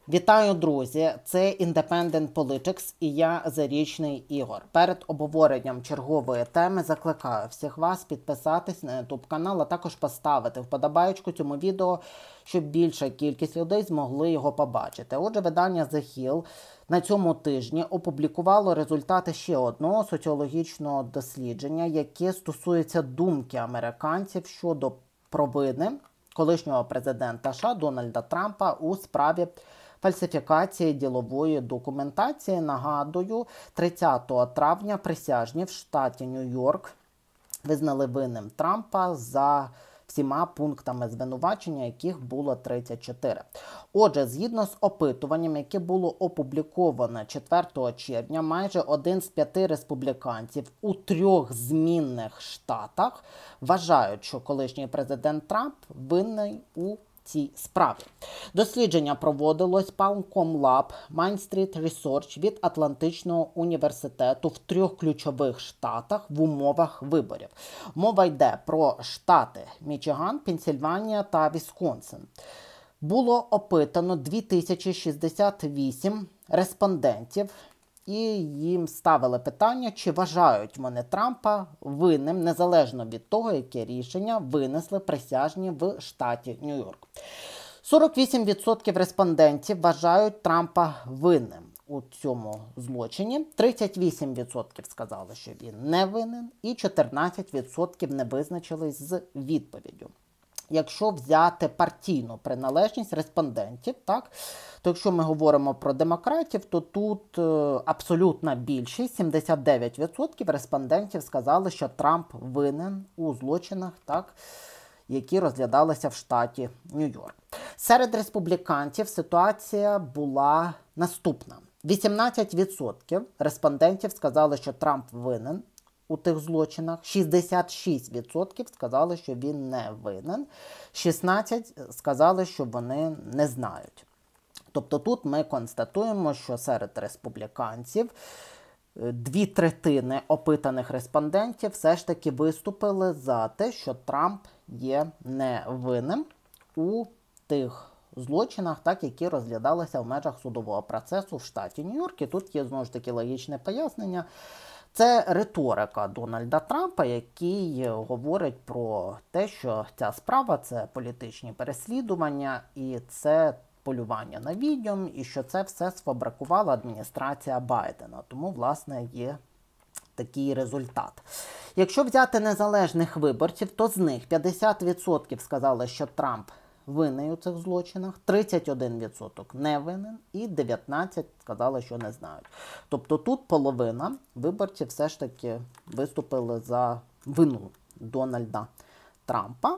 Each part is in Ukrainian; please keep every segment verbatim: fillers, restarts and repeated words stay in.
Вітаю, друзі! Це Independent Politics і я, Зарічний Ігор. Перед обговоренням чергової теми закликаю всіх вас підписатись на YouTube канал, а також поставити вподобаєчку цьому відео, щоб більша кількість людей змогли його побачити. Отже, видання The Hill на цьому тижні опублікувало результати ще одного соціологічного дослідження, яке стосується думки американців щодо провини колишнього президента США Дональда Трампа у справі фальсифікації ділової документації. Нагадую, тридцятого травня присяжні в штаті Нью-Йорк визнали винним Трампа за всіма пунктами звинувачення, яких було тридцять чотири. Отже, згідно з опитуванням, яке було опубліковано четвертого червня, майже один з п'яти республіканців у трьох змінних штатах вважають, що колишній президент Трамп винний у цій справі. Дослідження проводилось Palcom Lab, Main Street Research від Атлантичного університету в трьох ключових штатах в умовах виборів. Мова йде про штати Мічиган, Пенсільванія та Вісконсин. Було опитано дві тисячі шістдесят вісім респондентів, і їм ставили питання, чи вважають вони Трампа винним, незалежно від того, яке рішення винесли присяжні в штаті Нью-Йорк. сорок вісім відсотків респондентів вважають Трампа винним у цьому злочині, тридцять вісім відсотків сказали, що він не винен, і чотирнадцять відсотків не визначились з відповіддю. Якщо взяти партійну приналежність респондентів, так, то якщо ми говоримо про демократів, то тут е, абсолютна більшість, сімдесят дев'ять відсотків респондентів сказали, що Трамп винен у злочинах, так, які розглядалися в штаті Нью-Йорк. Серед республіканців ситуація була наступна. вісімнадцять відсотків респондентів сказали, що Трамп винен у тих злочинах, шістдесят шість відсотків сказали, що він не винен, шістнадцять відсотків сказали, що вони не знають. Тобто тут ми констатуємо, що серед республіканців дві третини опитаних респондентів все ж таки виступили за те, що Трамп є невинним у тих злочинах, так, які розглядалися в межах судового процесу в штаті Нью-Йорк. І тут є, знову ж таки, логічне пояснення. Це риторика Дональда Трампа, який говорить про те, що ця справа – це політичні переслідування і це полювання на відьом, і що це все сфабрикувала адміністрація Байдена. Тому, власне, є такий результат. Якщо взяти незалежних виборців, то з них п'ятдесят відсотків сказали, що Трамп винний у цих злочинах, тридцять один відсоток не винен і дев'ятнадцять відсотків сказали, що не знають. Тобто тут половина виборців все ж таки виступили за вину Дональда Трампа.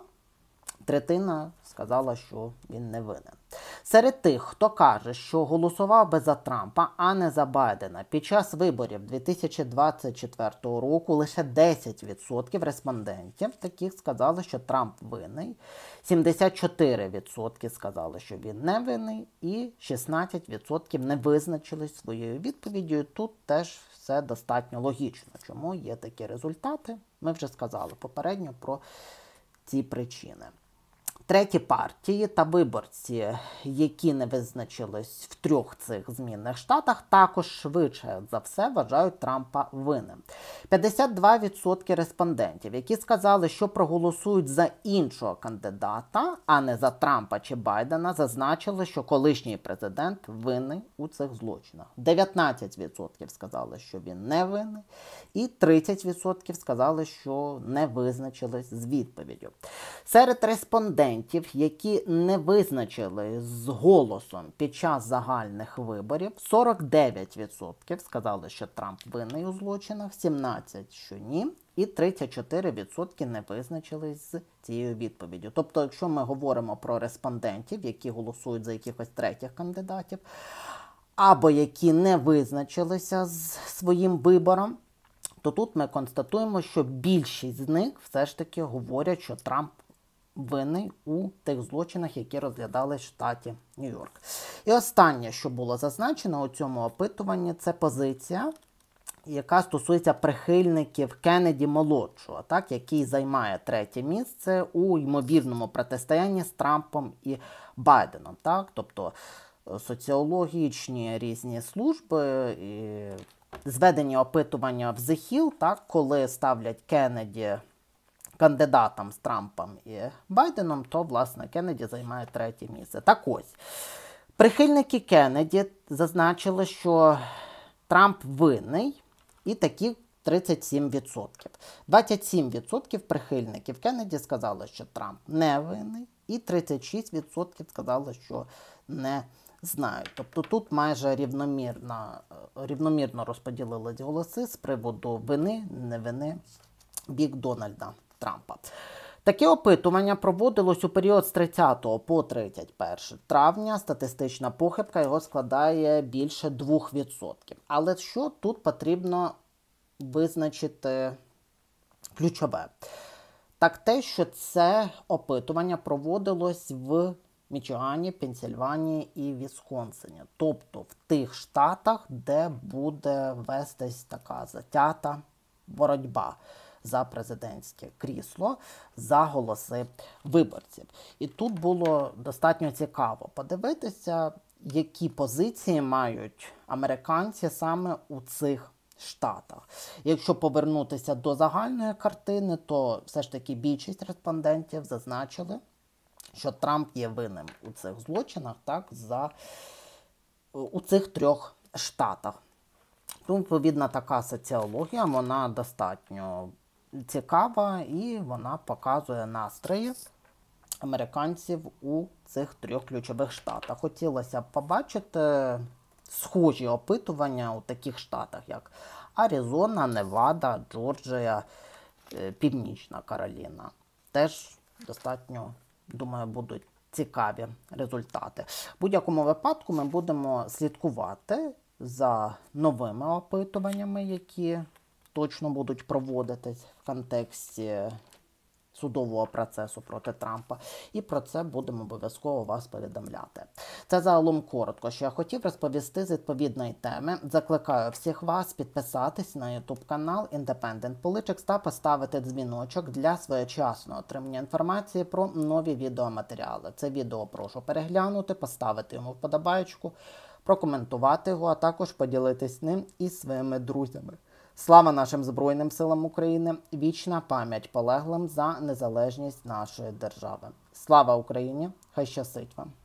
Третина сказала, що він не винен. Серед тих, хто каже, що голосував би за Трампа, а не за Байдена, під час виборів дві тисячі двадцять четвертого року лише десять відсотків респондентів таких сказали, що Трамп винний, сімдесят чотири відсотки сказали, що він не винний, і шістнадцять відсотків не визначились своєю відповіддю. Тут теж все достатньо логічно. Чому є такі результати? Ми вже сказали попередньо про ці причини. Треті партії та виборці, які не визначились в трьох цих змінних штатах, також швидше за все вважають Трампа винним. п'ятдесят два відсотки респондентів, які сказали, що проголосують за іншого кандидата, а не за Трампа чи Байдена, зазначили, що колишній президент винний у цих злочинах. дев'ятнадцять відсотків сказали, що він не винний, і тридцять відсотків сказали, що не визначились з відповіддю. Серед респондентів, які не визначили з голосом під час загальних виборів, сорок дев'ять відсотків сказали, що Трамп винний у злочинах, сімнадцять відсотків, що ні, і тридцять чотири відсотки не визначились з цією відповіддю. Тобто, якщо ми говоримо про респондентів, які голосують за якихось третіх кандидатів, або які не визначилися з своїм вибором, то тут ми констатуємо, що більшість з них все ж таки говорять, що Трамп винний у тих злочинах, які розглядались в штаті Нью-Йорк. І останнє, що було зазначено у цьому опитуванні, це позиція, яка стосується прихильників Кеннеді-молодшого, так, який займає третє місце у ймовірному протистоянні з Трампом і Байденом. Так? Тобто соціологічні різні служби, і зведені опитування в The Hill, так, коли ставлять Кеннеді кандидатам з Трампом і Байденом, то, власне, Кеннеді займає третє місце. Так ось, прихильники Кеннеді зазначили, що Трамп винний, і такі тридцять сім відсотків. двадцять сім відсотків прихильників Кеннеді сказали, що Трамп не винний, і тридцять шість відсотків сказали, що не знають. Тобто тут майже рівномірно, рівномірно розподілились голоси з приводу вини, не вини бік Дональда Трампа. Таке опитування проводилось у період з тридцятого по тридцять перше травня. Статистична похибка його складає більше двох відсотків. Але що тут потрібно визначити ключове? Так те, що це опитування проводилось в Мічигані, Пенсільванії і Вісконсині. Тобто в тих штатах, де буде вестись така затята боротьба за президентське крісло, за голоси виборців. І тут було достатньо цікаво подивитися, які позиції мають американці саме у цих штатах. Якщо повернутися до загальної картини, то все ж таки більшість респондентів зазначили, що Трамп є винним у цих злочинах, так, за, у цих трьох штатах. Тому, відповідно, така соціологія, вона достатньо цікава і вона показує настрої американців у цих трьох ключових штатах. Хотілося б побачити схожі опитування у таких штатах, як Аризона, Невада, Джорджія, Північна Кароліна. Теж достатньо, думаю, будуть цікаві результати. В будь-якому випадку ми будемо слідкувати за новими опитуваннями, які точно будуть проводитись в контексті судового процесу проти Трампа. І про це будемо обов'язково вас повідомляти. Це загалом коротко, що я хотів розповісти з відповідної теми. Закликаю всіх вас підписатись на YouTube канал Independent Politics та поставити дзвіночок для своєчасного отримання інформації про нові відеоматеріали. Це відео прошу переглянути, поставити йому вподобайку, прокоментувати його, а також поділитись ним із своїми друзями. Слава нашим Збройним силам України! Вічна пам'ять полеглим за незалежність нашої держави. Слава Україні! Хай щастить вам!